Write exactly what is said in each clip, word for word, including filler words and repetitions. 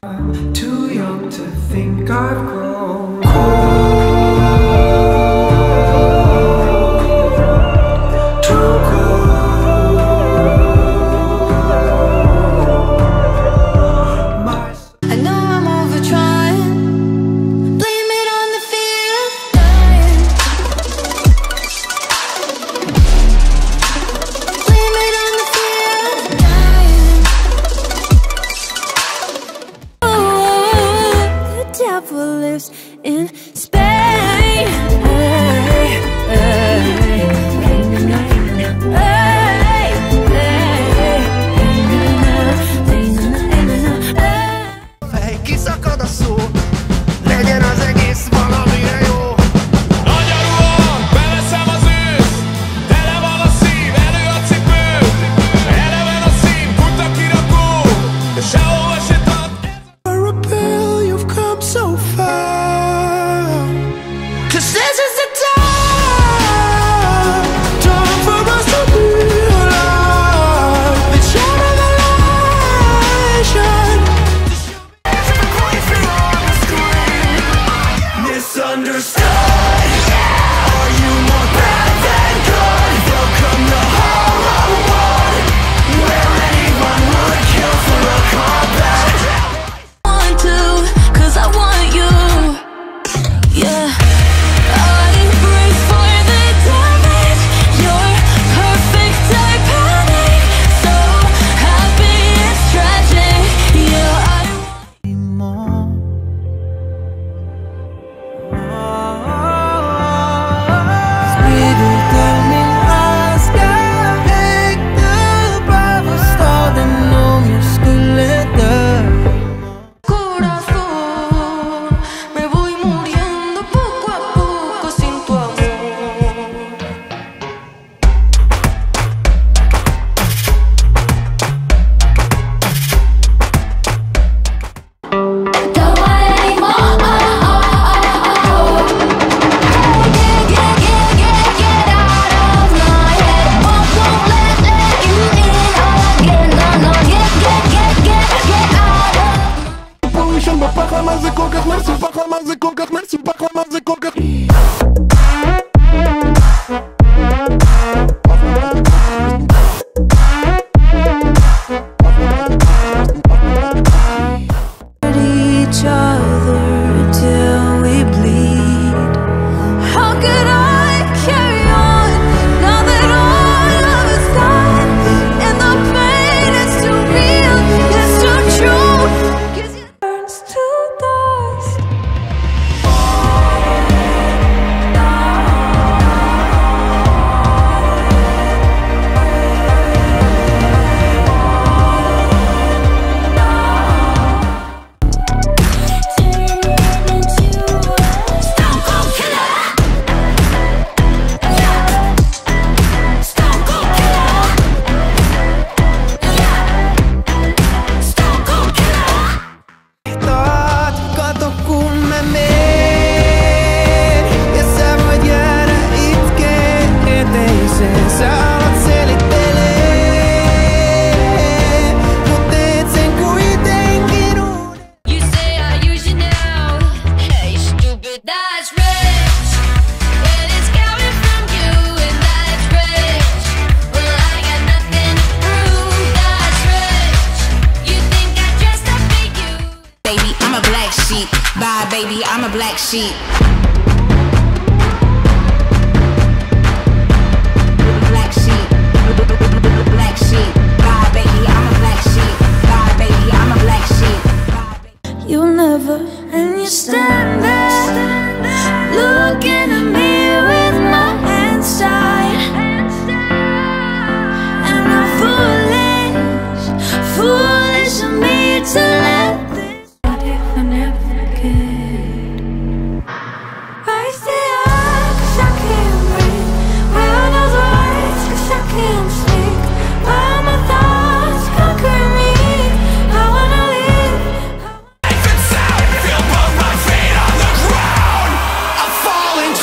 I'm too young to think I've grown cold, too cold. My I know I'm over trying. Blame it on the fear. Blame it on the fear. Oh, the devil lives in Spain. Hey, hey, hey, Fej, kiszakad a szó, legyen az egész valamire jó. Nagy a ruha, beveszem az ősz, tele van a szív, elő a cipő. Eleven a szív, fut a kirakó, de sehova se tart. You're a pill, you've come so far. 'Cause this is the time, time for us to be alive. It's your revelation. Misunderstood. Are you more bad than good? Welcome to horror world, where anyone would kill for a combat. want to, 'cause I want you. Yeah. I brace for the damage. You're perfect, I panic. So happy it's tragic. Yeah, I want corazón, me voy muriendo poco a poco sin tu amor. Don't want anymore. Oh, oh, oh, oh. Get, get, get, get, get out of my head. Won't, won't let, let you in again. No, no, get, get, get, get, get out of Повышен бы пахлама за колках мерсу, пахлама за колках мерсу, пахлама за колках. each other till we bleed. How could I carry on now that all love is gone? And the pain is too real, it's too true. 'Cause it turns to dust. Stone Cold Killer. Stone Cold Killer. Stone Cold Killer. Tot katok kun mä meen, ja sä voit jäädä itkeen eteiseen. Sä alat selittelee, mut teet sen kuitenkin uuden. You say I use you now. Hey, stupid, that's rich. When it's coming from you, and that's rich. Well, I got nothing to prove. That's rich. You think I dressed up for you? Baby, I'm a black sheep. Bye, baby, I'm a black sheep. Black sheep. Black sheep. Bye, baby, I'm a black sheep. Bye, baby, I'm a black sheep. Bye, baby. You'll never, and you stand there, looking at me with my hands tied. And I'm foolish, foolish of me to let this. What if I never could? I stay up 'cause I can't breathe. Where are those words 'cause I can't speak? Where are my thoughts conquering me? I wanna leave. Life and sound, feel both my feet on the ground. I fall into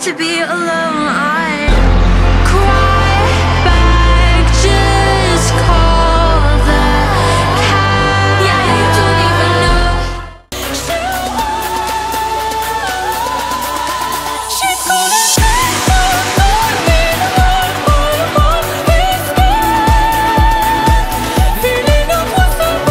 to be alone. I cry back, just call the cab. Yeah, you don't even know. She's gonna take on me, feeling up with some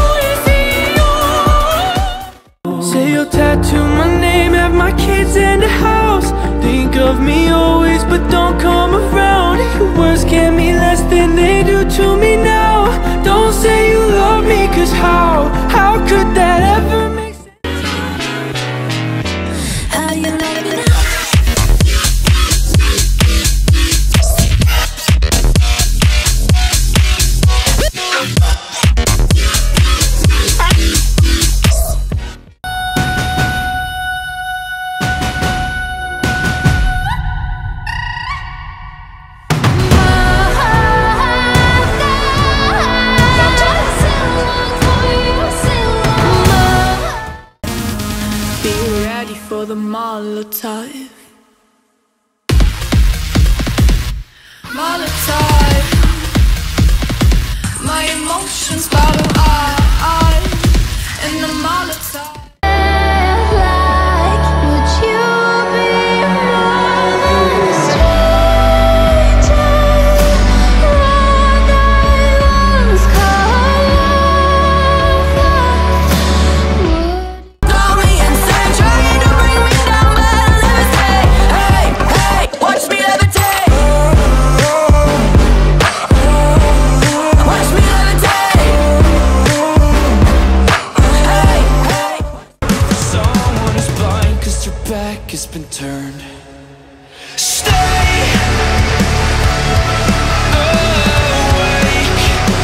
poesía. Say you'll tattoo my name, have my kids in the house. Think of me always, but don't come around. Your words get me less than they do to me now. Don't say you love me, cause how, how could that ever make sense? How you like me now? Be ready for the Molotov. Molotov. My emotions bottle up in the Molotov. Like, would you be more than a stranger? What I once called love. Call me insane, trying to bring me down, but I'll never stay. Hey, hey, watch me levitate. Watch me levitate. Hey, hey. Someone is blind cause your back has been turned. Stay awake.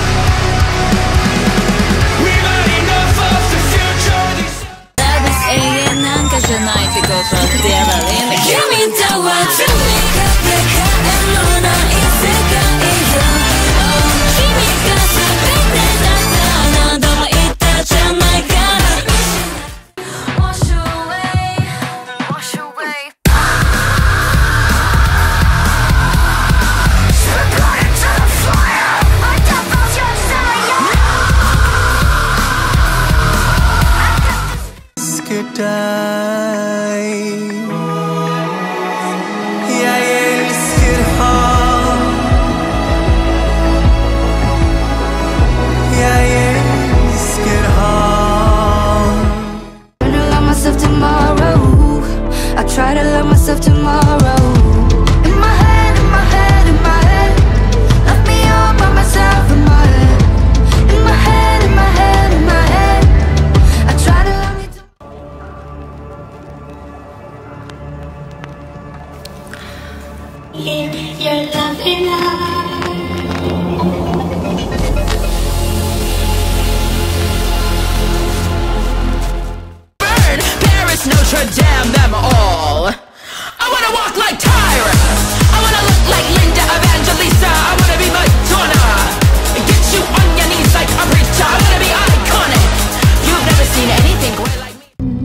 We've had enough of the future. These Love is alien, 난 가져나이 피고 프로디아발린. Give me the one to make up the cut and luna 이세가이야. 힘이가 사백내 닿다 너도 있다잖아. Wash away, wash away. Spit blood into the fire. My death was your desire. Good day. Yeah, yeah, it's good home. Yeah, yeah, it's good home. Try to love myself tomorrow. I try to love myself tomorrow. In my head, in my head, in my head. Left me all by myself in my head. In my head, in my head, in my head. I try to love me tomorrow. Live your lovely life. burn Paris, Notre Dame, them all. I wanna walk like Tyra. I wanna look like Linda Evangelista. I wanna be Madonna. Get you on your knees like a preacher. I wanna be iconic. You've never seen anything quite like me.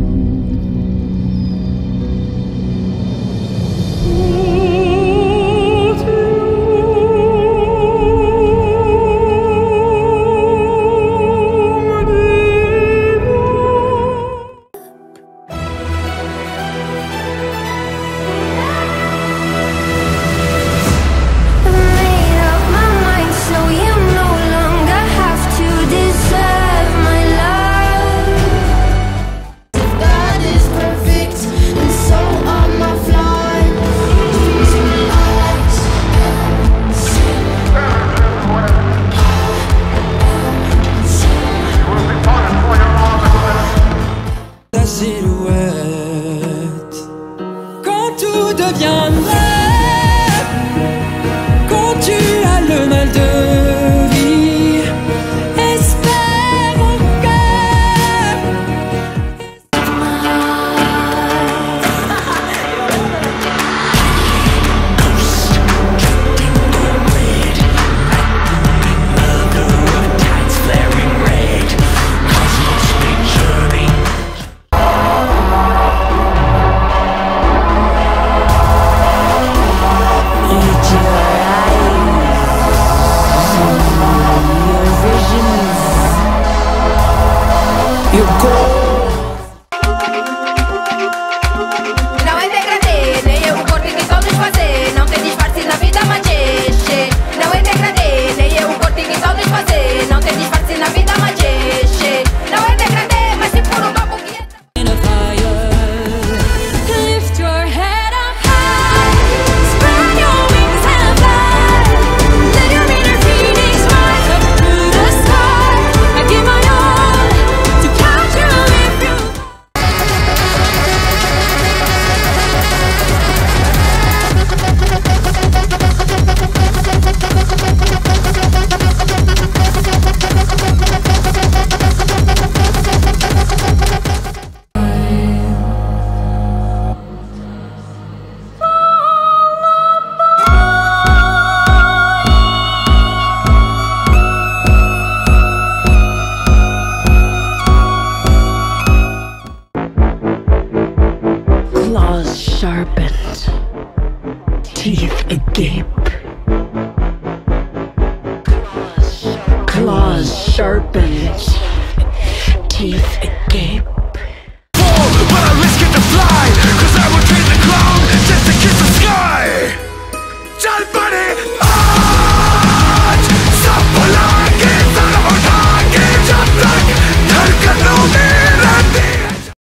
I made up my mind, so you no longer have to deserve my love. God is perfect, and so are my flaws. La silhouette. Quand tout devient noir, quand tu as le mal de vie, espère encore. sharpens, teeth